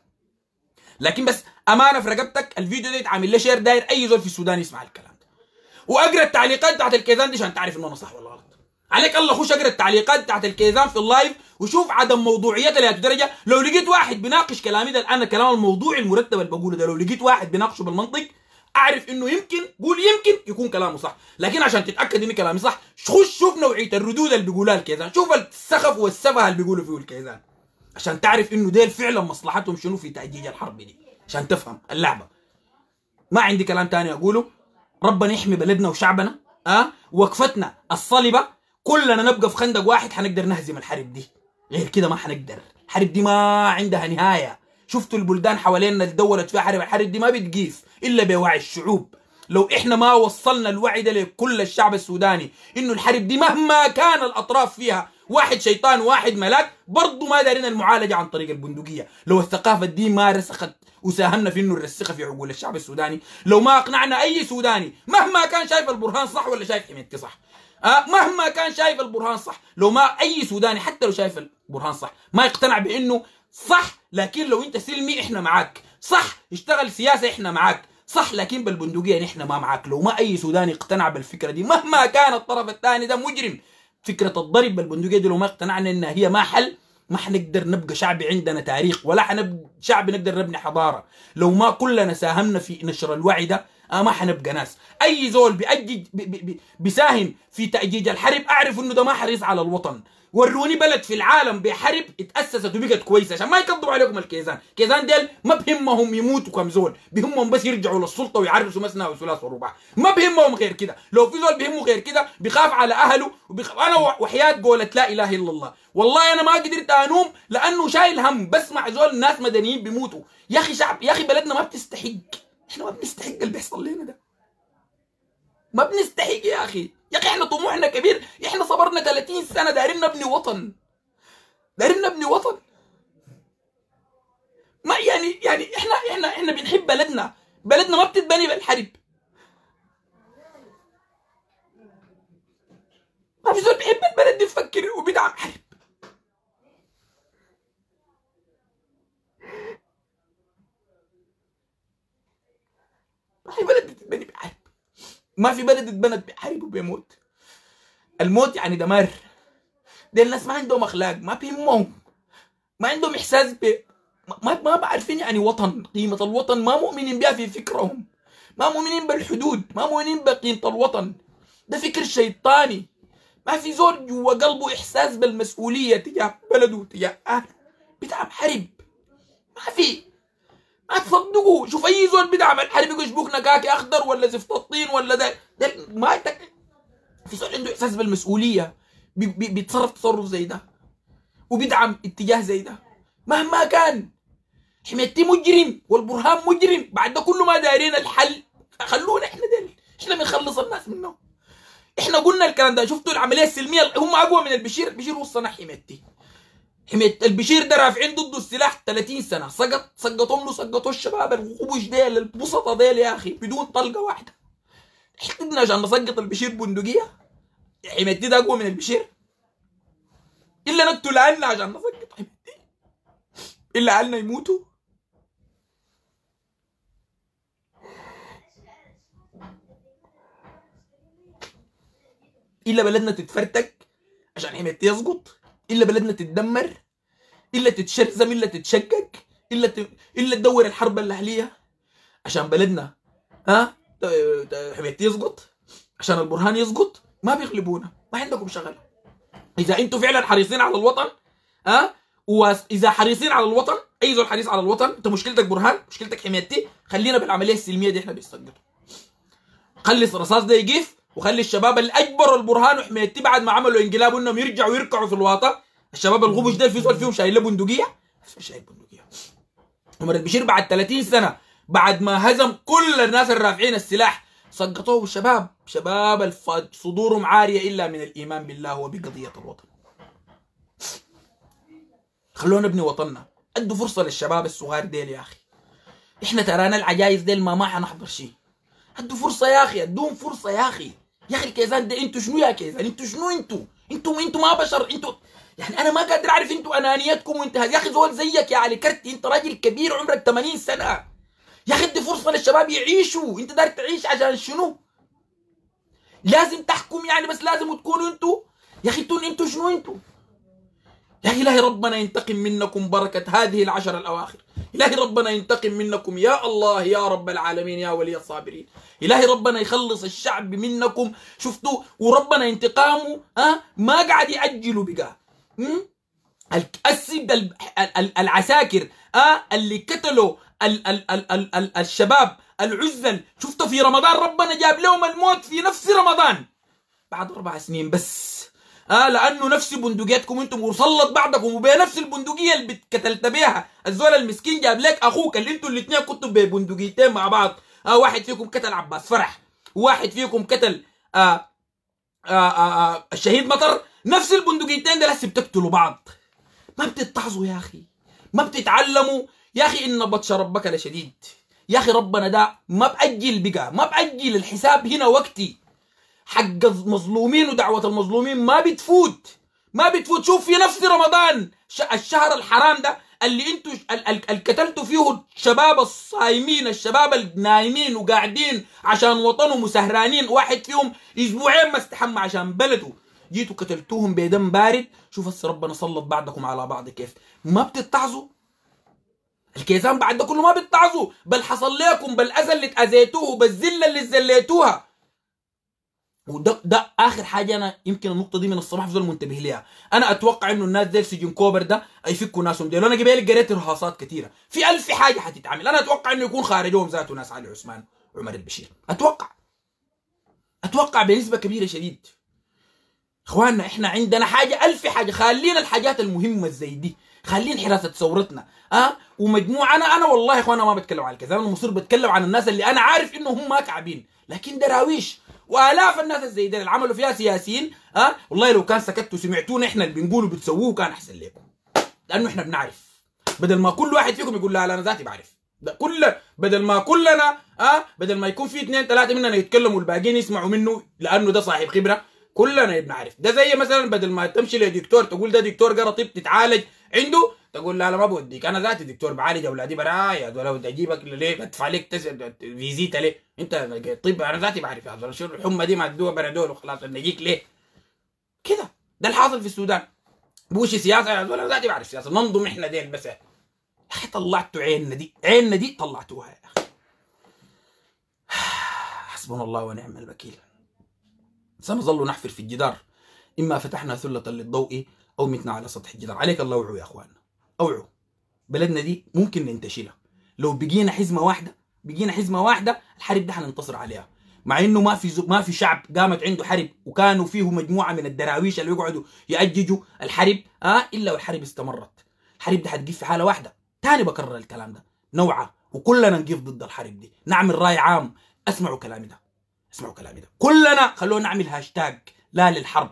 لكن بس امانه في رقبتك، الفيديو ده يتعمل له شير، داير اي زول في السودان يسمع الكلام ده، واقرا التعليقات بتاعت الكيزان دي عشان تعرف انه انا صح ولا غلط. عليك الله خش اقرا التعليقات بتاعت الكيزان في اللايف وشوف عدم موضوعيتها لهذه الدرجه. لو لقيت واحد بيناقش كلامي ده الان، الكلام الموضوعي المرتب اللي بقوله ده، لو لقيت واحد بيناقشه بالمنطق اعرف انه يمكن، قول يمكن يكون كلامه صح. لكن عشان تتاكد ان كلامي صح، خش شوف نوعيه الردود اللي بيقولها الكيزان، شوف السخف والسفه اللي بيقولوا فيه الكيزان، عشان تعرف انه ديل فعلا مصلحتهم شنو في تاجيج الحرب دي، عشان تفهم اللعبه. ما عندي كلام تاني اقوله. ربنا يحمي بلدنا وشعبنا، اه وقفتنا الصلبه، كلنا نبقى في خندق واحد حنقدر نهزم الحرب دي، غير كده ما حنقدر. الحرب دي ما عندها نهايه. شفتوا البلدان حوالينا اللي دولت فيها حرب، الحرب دي ما بتقيس الا بوعي الشعوب. لو احنا ما وصلنا الوعي ده لكل الشعب السوداني انه الحرب دي مهما كان الاطراف فيها واحد شيطان واحد ملاك، برضه ما دارين المعالجه عن طريق البندقيه. لو الثقافه دي ما رسخت وساهمنا في انه نرسخها في عقول الشعب السوداني، لو ما اقنعنا اي سوداني مهما كان شايف البرهان صح ولا شايف حميدتي صح، أه مهما كان شايف البرهان صح، لو ما اي سوداني حتى لو شايف البرهان صح ما يقتنع بانه صح، لكن لو انت سلمي احنا معاك، صح اشتغل سياسه احنا معاك، صح لكن بالبندقيه نحن ما معاك. لو ما اي سوداني اقتنع بالفكره دي مهما كان الطرف الثاني ده مجرم، فكره الضرب بالبندقيه دي لو ما اقتنعنا انها هي ما حل، ما حنقدر نبقى شعب عندنا تاريخ، ولا حنبقى شعب نقدر نبني حضاره لو ما كلنا ساهمنا في نشر الوعي ده. آه ما حنبقى ناس. اي زول بيأجج بي بي بيساهم في تأجيج الحرب اعرف انه ده ما حريص على الوطن. وروني بلد في العالم بحرب اتأسست وبقت كويسه عشان ما يكذبوا عليكم الكيزان. كيزان ديل ما بهمهم يموتوا كم زول، بهمهم بس يرجعوا للسلطه ويعرسوا مثنى وثلاث ورباع، ما بهمهم غير كده. لو في زول بهمه غير كده بيخاف على اهله وبيخاف. انا وحياه قولة لا اله الا الله والله انا ما قدرت انوم لانه شايل هم بسمع زول الناس مدنيين بيموتوا. يا اخي شعب، يا اخي بلدنا ما بتستحق، احنا ما بنستحق اللي بيحصل لنا ده، ما بنستحق يا اخي. يا اخي احنا طموحنا كبير، احنا صبرنا ثلاثين سنه دايرين نبني وطن، دايرين نبني وطن. ما يعني يعني احنا احنا احنا بنحب بلدنا، بلدنا ما بتتبني بالحرب. ما في زول بيحب البلد دي يفكر وبيدعم حرب. ما في بلد بتتبني بحرب، ما في بلد اتبنت بحرب وبيموت. الموت يعني دمار. دي الناس ما عندهم اخلاق، ما بيهمهم، ما عندهم احساس ب ما ما بعرفين يعني وطن، قيمه الوطن ما مؤمنين بها في فكرهم، ما مؤمنين بالحدود، ما مؤمنين بقيمه الوطن. ده فكر شيطاني. ما في زول جوا قلبه احساس بالمسؤوليه تجاه بلده تجاه اهله بتاع حرب. ما في، ما تصدقوا. شوف اي زول بدعم الحرب يقول يشبكنا كاكي اخضر ولا زفت الطين ولا ده, ده ما تك... في زول عنده احساس بالمسؤوليه بي بي بيتصرف تصرف زي ده وبيدعم اتجاه زي ده مهما كان. حميتي مجرم والبرهان مجرم، بعد ده كله ما دايرين الحل. خلونا احنا دل احنا بنخلص الناس منهم. احنا قلنا الكلام ده. شفتوا العمليه السلميه هم اقوى من البشير. البشير وصلنا حميتي حميت البشير ده رافعين ضده السلاح ثلاثين سنه، سقط سقطهم له سقطوا الشباب الخبش ديل البسطه ديل يا اخي بدون طلقه واحده. احنا عشان نسقط البشير بندقيه؟ حميتي ده اقوى من البشير؟ الا نقتل عنا عشان نسقط حميتي؟ الا عنا يموتوا؟ الا بلدنا تتفرتك عشان حميتي يسقط؟ الا بلدنا تتدمر؟ الا تتشرذم؟ الا تتشقق؟ الا ت... الا تدور الحرب الاهليه عشان بلدنا ها حميتي يسقط؟ عشان البرهان يسقط؟ ما بيغلبونا، ما عندكم شغله. اذا انتم فعلا حريصين على الوطن ها، واذا حريصين على الوطن، اي زول حريص على الوطن، انت مشكلتك برهان، مشكلتك حميتي، خلينا بالعمليه السلميه دي احنا بنسقطوا. خلي الرصاص ده يقف، وخلي الشباب اللي اجبروا البرهان وحميتي بعد ما عملوا انقلاب انهم يرجعوا يركعوا في الواطه. الشباب الغبش ده في زول فيهم شايل له بندقيه؟ مش شايل بندقيه. عمر البشير بعد ثلاثين سنه بعد ما هزم كل الناس الرافعين السلاح سقطوه الشباب، شباب صدورهم عاريه الا من الايمان بالله وبقضيه الوطن. خلونا نبني وطننا، ادوا فرصه للشباب الصغار ديل يا اخي. احنا ترانا العجايز ديل ما ما حنحضر شيء. ادوا فرصه يا اخي، ادوهم فرصه يا اخي. يا اخي الكيزان ده انتوا شنو يا كيزان؟ انتوا شنو انتوا؟ انتوا انتوا ما بشر انتوا. يعني انا ما قادر اعرف انتوا انانيتكم وانت يا اخي زول زيك يا علي كرتي، انت راجل كبير عمرك ثمانين سنه. يا اخي ادي فرصه للشباب يعيشوا. انت داير تعيش عشان شنو؟ لازم تحكم يعني بس لازم تكونوا انتوا؟ يا اخي انتوا انتوا شنو انتوا؟ يا إلهي ربنا ينتقم منكم بركة هذه العشر الأواخر. إلهي ربنا ينتقم منكم يا الله يا رب العالمين يا ولي الصابرين. إلهي ربنا يخلص الشعب منكم. شفتوا وربنا انتقامه ها ما قاعد يأجلوا بقى. السد العساكر ها اللي قتلوا ال ال ال ال ال الشباب العزل، شفتوا في رمضان ربنا جاب لهم الموت في نفس رمضان بعد أربع سنين بس. اه لانه نفس بندقيتكم انتم وسلط بعضكم وبنفس البندقيه اللي قتلت بيها الزول المسكين جاب لك اخوك اللي انتوا الاثنين كنتوا ببندقيتين مع بعض. اه واحد فيكم قتل عباس فرح، وواحد فيكم قتل آه آه آه آه الشهيد مطر. نفس البندقيتين ده لسه بتقتلوا بعض. ما بتتعظوا يا اخي، ما بتتعلموا يا اخي. ان بطش ربك لشديد. يا اخي ربنا ده ما باجل بقى، ما باجل الحساب هنا وقتي. حق المظلومين ودعوة المظلومين ما بتفوت، ما بتفوت. شوف في نفس رمضان الشهر الحرام ده اللي انتوا اللي قتلتوا فيه الشباب الصايمين، الشباب النايمين وقاعدين عشان وطنهم وسهرانين، واحد فيهم اسبوعين ما استحمى عشان بلده. جيتوا قتلتوهم بدم بارد، شوف هسه ربنا سلط بعضكم على بعض كيف. ما بتتعظوا الكيزان بعد ده كله، ما بتتعظوا، بل حصل لكم بالاذى اللي اتاذيتوه، بالذله اللي زليتوها. وده ده اخر حاجه، انا يمكن النقطه دي من الصباح بزول منتبه ليها. انا اتوقع انه الناس ديل سجن كوبر ده يفكوا ناسهم ديل. انا قبل قريت رهاصات كثيره في ألف حاجه حتتعمل. انا اتوقع انه يكون خارجهم ذاته ناس علي عثمان وعمر البشير، اتوقع اتوقع بنسبه كبيره شديد. اخواننا احنا عندنا حاجه ألف حاجه، خلينا الحاجات المهمه زي دي، خلينا حراسه ثورتنا اه ومجموعه. انا انا والله يا اخوانا ما بتكلم عن الكذا، انا مصير بتكلم عن الناس اللي انا عارف انهم ما كعبين، لكن دراويش والاف الناس الزي دي اللي عملوا فيها سياسيين اه والله لو كان سكتوا سمعتونا احنا اللي بنقوله بتسووه كان احسن لكم، لانه احنا بنعرف. بدل ما كل واحد فيكم يقول لا لا انا ذاتي بعرف، ده كل بدل ما كلنا اه بدل ما يكون في اثنين ثلاثه مننا يتكلموا والباقيين يسمعوا منه لانه ده صاحب خبره، كلنا بنعرف. ده زي مثلا بدل ما تمشي لدكتور تقول ده دكتور قرا طب تتعالج عنده، تقول لا لا ما بوديك، انا ذاتي دكتور بعالج اولادي برايا، ولو اجيبك ليه بدفع لك فيزيتا ليه؟ انت طب انا ذاتي بعرف يا شو الحمى دي ما ادوها بنادول وخلاص نجيك ليه؟ كده ده الحاصل في السودان. بوش سياسه يا زول، انا ذاتي بعرف سياسه، ننظم احنا ديل بس. يا اخي طلعتوا عيننا دي، عيننا دي طلعتوها يا اخي. حسبنا الله ونعم الوكيل. سنظل نحفر في الجدار، إما فتحنا ثلة للضوء أو متنا على سطح الجدار. عليك الله اوعوا يا أخواننا، اوعوا. بلدنا دي ممكن ننتشلها لو بقينا حزمة واحدة، بقينا حزمة واحدة الحرب ده حننتصر عليها. مع إنه ما في ما في شعب قامت عنده حرب وكانوا فيه مجموعة من الدراويش اللي يقعدوا يأججوا الحرب آه إلا والحرب استمرت. الحرب ده حتقف في حالة واحدة. تاني بكرر الكلام ده، نوعا وكلنا نقف ضد الحرب دي، نعمل راي عام. اسمعوا كلامي ده، اسمعوا كلامي ده، كلنا خلونا نعمل هاشتاج لا للحرب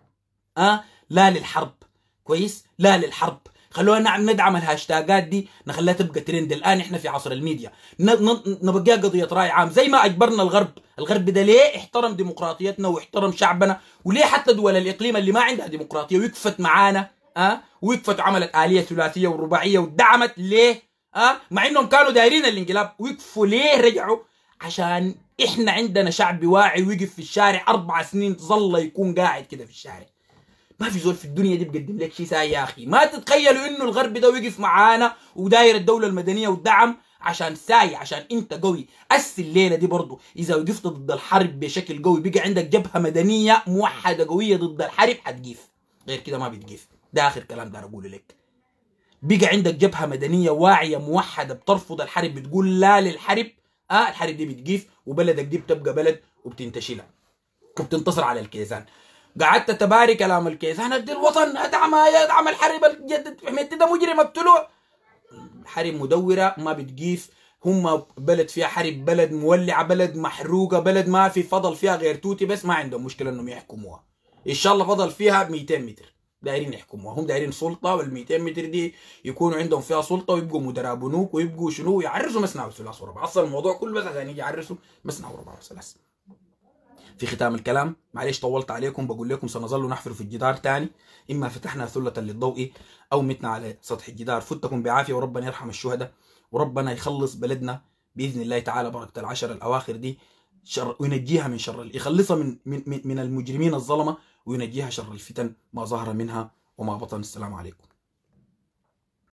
اه لا للحرب، كويس؟ لا للحرب. خلونا نعم ندعم الهاشتاجات دي، نخليها تبقى ترند. الان احنا في عصر الميديا، نبقى قضيه راي عام زي ما اجبرنا الغرب. الغرب ده ليه احترم ديمقراطيتنا واحترم شعبنا، وليه حتى دول الاقليم اللي ما عندها ديمقراطيه وقفت معانا اه وقفت وعملت اليه ثلاثيه ورباعيه ودعمت ليه اه مع انهم كانوا دايرين الانقلاب، وقفوا ليه؟ رجعوا عشان احنا عندنا شعب واعي ويقف في الشارع اربع سنين ظل يكون قاعد كده في الشارع. ما في زول في الدنيا دي بقدم لك شيء ساي يا اخي. ما تتخيلوا انه الغرب ده وقف معانا وداير الدوله المدنيه والدعم عشان ساي، عشان انت قوي. اس الليله دي برضه اذا وقفت ضد الحرب بشكل قوي، بقى عندك جبهه مدنيه موحده قويه ضد الحرب، حتقيف. غير كده ما بتقيف. ده اخر كلام دار اقوله لك. بقى عندك جبهه مدنيه واعيه موحده بترفض الحرب، بتقول لا للحرب اه الحرب دي بتقيف وبلدك دي بتبقى بلد وبتنتشلها وبتنتصر على الكيزان. قعدت تبارك كلام الكيزان ادي الوطن ادعم يدعم الحرب الجدد، حميت ده مجرم ابتلوه. حرب مدوره ما بتقيف. هم بلد فيها حرب، بلد مولعه، بلد محروقه، بلد ما في فضل فيها غير توتي بس، ما عندهم مشكله انهم يحكموها. ان شاء الله فضل فيها مئتين متر دايرين يحكموها، هم دايرين سلطه، وال مئتين متر دي يكونوا عندهم فيها سلطه ويبقوا مدراء بنوك ويبقوا شنو، يعرسوا مسنى وثلاث ورباع. اصلا الموضوع كله بس عشان يجي يعرسوا مسنى ورباع وثلاث. في ختام الكلام معلش طولت عليكم، بقول لكم سنظل نحفر في الجدار تاني، اما فتحنا ثلة للضوء او متنا على سطح الجدار. فتكم بعافيه وربنا يرحم الشهداء، وربنا يخلص بلدنا باذن الله تعالى بركه العشر الاواخر دي شر، وينجيها من شر، يخلصها من من من المجرمين الظلمه، وينجيها شر الفتن ما ظهر منها وما بطن. السلام عليكم.